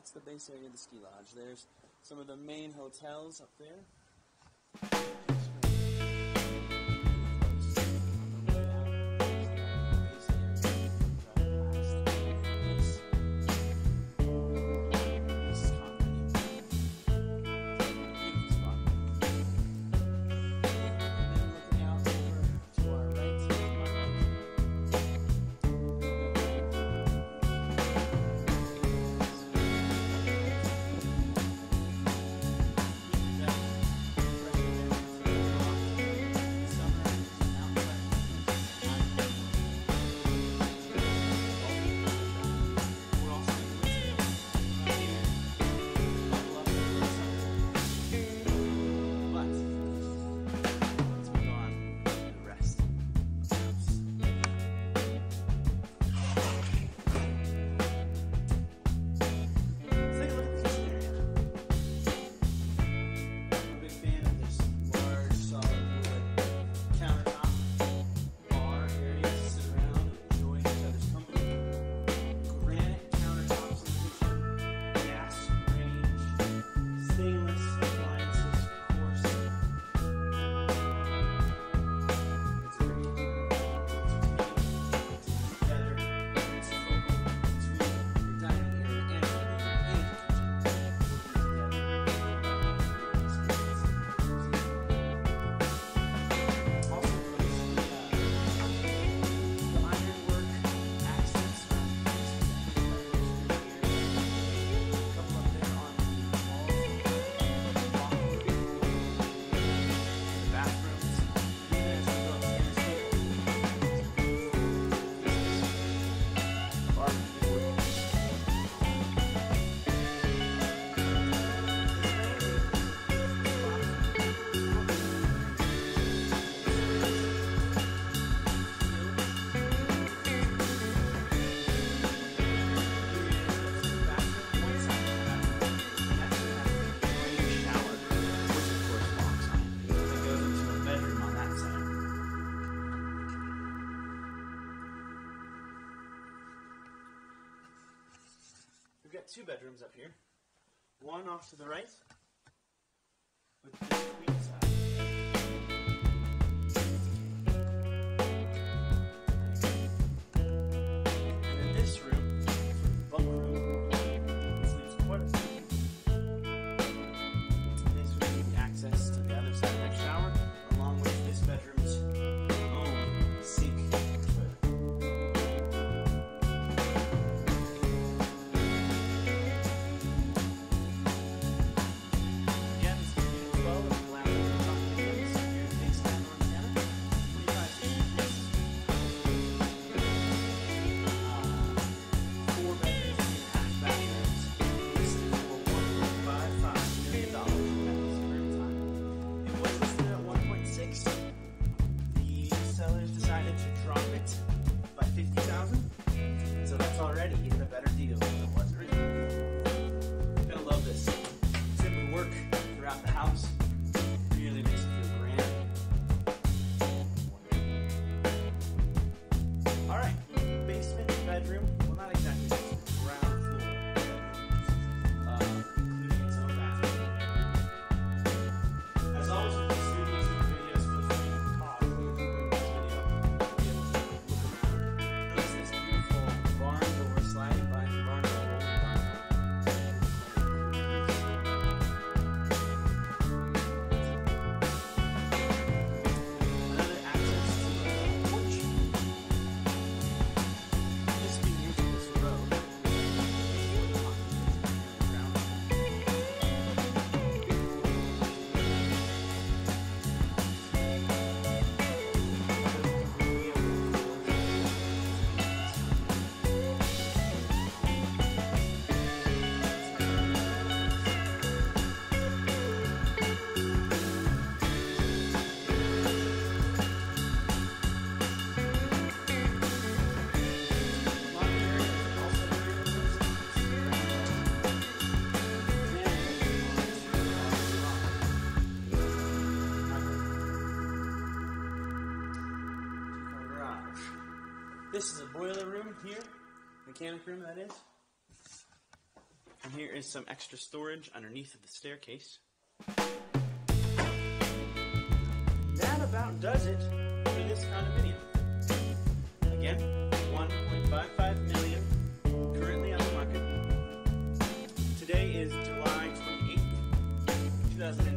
that's the base area of the ski lodge. There's some of the main hotels up there. We've got two bedrooms up here. One off to the right with this queen size. And in this room, bunk room, this leaves quite a few. This would give you access to the other side of that shower, along with this bedroom's own sink. This is a boiler room here, mechanic room that is. And here is some extra storage underneath of the staircase. That about does it for this condominium. Again, 1.55 million currently on the market. Today is July 28th, 2009.